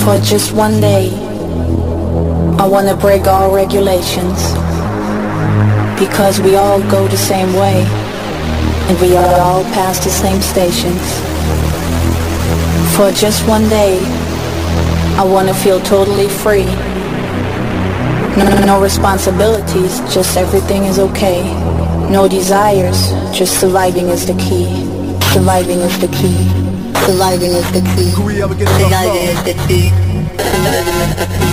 For just one day, I wanna break all regulations, because we all go the same way, and we all pass the same stations. For just one day, I wanna feel totally free. No responsibilities, just everything is okay. No desires, just surviving is the key. Surviving is the key. Surviving is the key. Surviving is the key. Surviving is the key.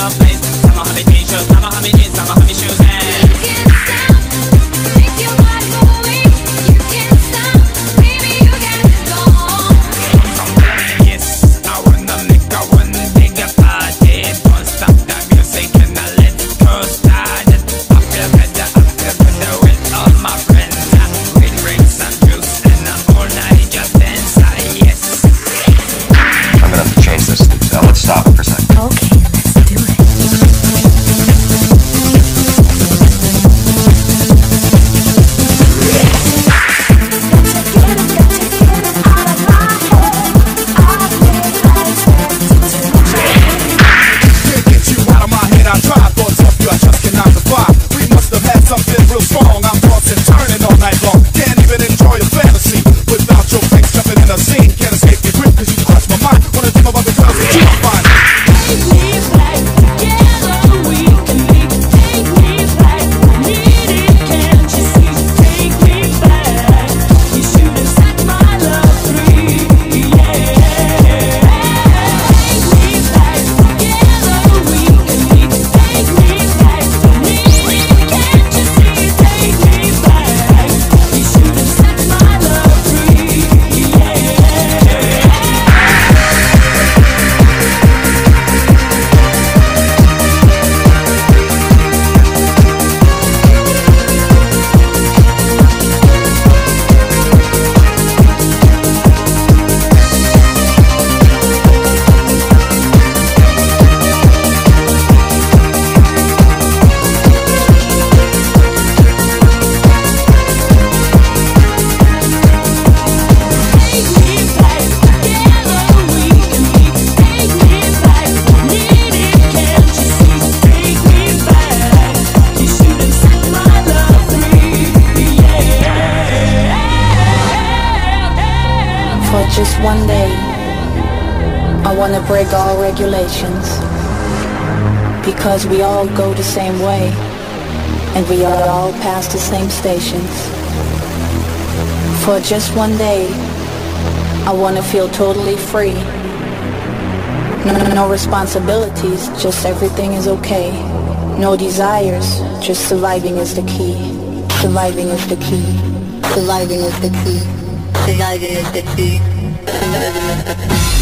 place. I'ma have me t-shirts, I'ma have me jeans, I'ma have me shoes. Stop it for a second. Okay, let's do it. Can't get you out of my head, I try. Thoughts of you, I just cannot defy. We must have had something real strong. I'm tossing, turning all night long. Can't even enjoy a fantasy without your face jumping in a scene. Can't escape your grip, cause you crush my mind. Wanna dream about the girls that you find. For just one day, I wanna break all regulations, because we all go the same way, and we all pass the same stations. For just one day, I wanna feel totally free. No responsibilities, just everything is okay. No desires, just surviving is the key. Surviving is the key. Surviving is the key. Surviving is the key. Surviving is the key.